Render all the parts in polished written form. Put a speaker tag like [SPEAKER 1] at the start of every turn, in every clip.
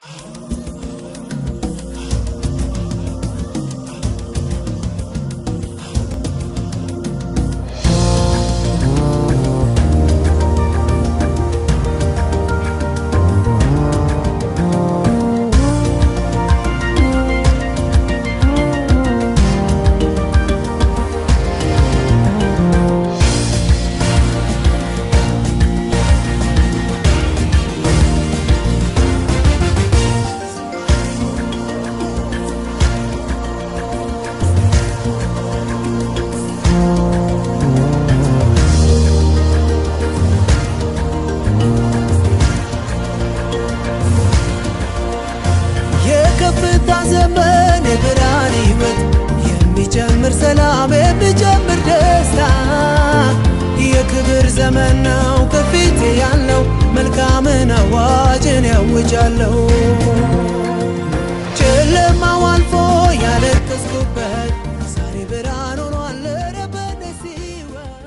[SPEAKER 1] የሚጨምር ሰላም የሚጨምር ደስታ የክብር ዘመን ነው ከፊቴ ያለው መልካምን አዋጅን ያውጃለሁ ጨለማው አልፎ ያለቀስኩበት ዛሬ ብርሃን ሆኗል ረበደስ ሕይወት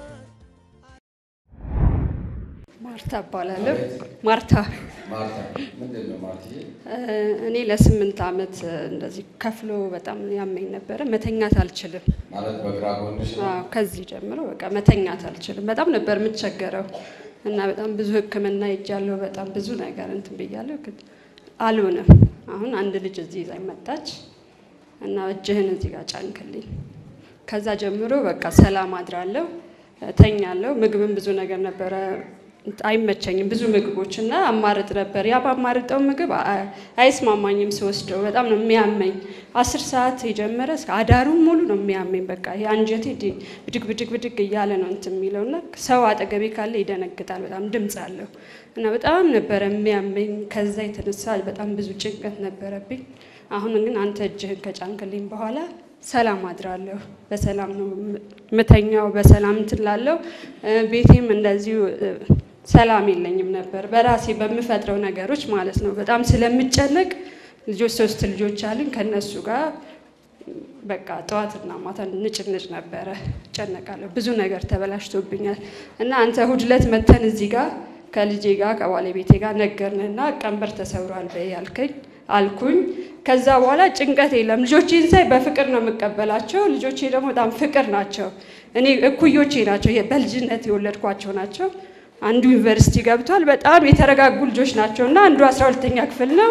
[SPEAKER 2] ማርታ እባላለሁ ማርታ
[SPEAKER 3] ምንድነው ማርቲዬ
[SPEAKER 2] እኔ ለ8 አመት እንደዚህ ከፍሎ በጣም ያመኝ ነበር መተኛት አልችልም
[SPEAKER 3] ማለት በግራ ጎንሽ
[SPEAKER 2] ከዚህ ጀምሮ በቃ መተኛት አልችልም በጣም ነበር የምትቸገረው እና በጣም ብዙ ህክምና ይጃለው በጣም ብዙ ነገር እንትን ብያለሁ ግን አልሆነም አሁን አንድ ልጅ እዚህ ይዛኝ መጣች እና እጅህን እዚህ ጋር ጫንክልኝ ከዛ ጀምሮ በቃ ሰላም አድራለሁ ተኛለሁ ምግብም ብዙ ነገር ነበር አይመቸኝም ብዙ ምግቦችና አማርጥ ነበር ያ ባማርጠው ምግብ አይስማማኝም ሲወስደው በጣም ነው የሚያመኝ 10 ሰዓት የጀመረ እስከ አዳሩን ሙሉ ነው የሚያመኝ በቃ ያንጀቴ ብድግ እያለ ነው እንት የሚለውና ሰው አጠገቤ ካለ ይደነግጣል በጣም ድምጽ አለው እና በጣም ነበር የሚያመኝ ከዛ የተነሳ በጣም ብዙ ጭንቀት ነበረብኝ አሁን ግን አንተ እጅህን ከጫንክልኝ በኋላ ሰላም አድራለሁ በሰላም ነው መተኛው በሰላም ትላለሁ ቤቴም እንደዚሁ ሰላም የለኝም ነበር በራሴ በመፈጥረው ነገሮች ማለት ነው በጣም ስለምጨነቅ ልጆች 3 ልጆች አሉኝ ከነሱ ጋር በቃ ጧትና ማታ ንጭንጭ ነበር ጨነቃለሁ ብዙ ነገር ተበላሽቶብኛል እና አንተ ሁድለት መተን እዚህ ጋር ከልጄ ጋር ከባለቤቴ ጋር ነገርንና ቀንበር ተሰብሯል በያልከኝ አልኩኝ ከዛ በኋላ ጭንቀት የለም ልጆቼን ሳይ በፍቅር ነው መቀበላቸው ልጆቼ ደግሞ በጣም ፍቅር ናቸው እኔ እኩዮቼ ናቸው በልጅነት የወለድኳቸው ናቸው አንዱ ዩኒቨርሲቲ ገብቷል በጣም የተረጋጉ ልጆች ናቸውና አንዱ 12ኛ ክፍል ነው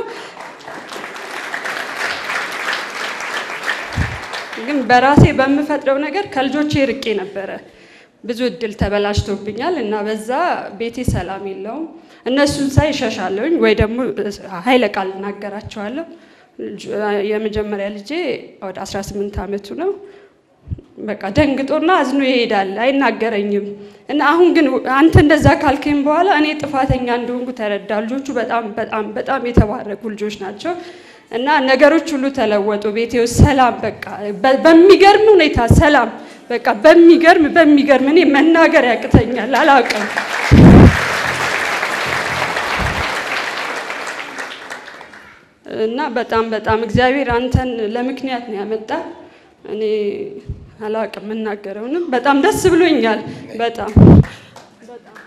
[SPEAKER 2] ግን በራሴ በመፈጥረው ነገር ከልጆቼ ርቄ ነበር ብዙ እድል ተበላሽቶብኛል እና በዛ ቤቴ ሰላም የለውም እነሱን ሳይ ሸሻለሁኝ ወይ ደግሞ ኃይለ ቃል እናገራቸዋለሁ የመጀመሪያ ልጄ ወደ 18 አመቱ ነው በቃ ደንግጦና አዝኖ ይሄዳል አይናገረኝም እና አሁን ግን አንተ እንደዛ ካልከኝ በኋላ እኔ ጥፋተኛ እንደሆንኩ ተረዳሁ ልጆቹ በጣም የተባረኩ ልጆች ናቸው እና ነገሮች ሁሉ ተለወጡ ቤቴው ሰላም በቃ በሚገርም ሁኔታ ሰላም በቃ በሚገርም እኔ መናገር ያቅተኛል አላውቅም እና በጣም እግዚአብሔር አንተን ለምክንያት ነው ያመጣ እኔ አላውቅም እናገረውንም በጣም ደስ ብሎኛል በጣም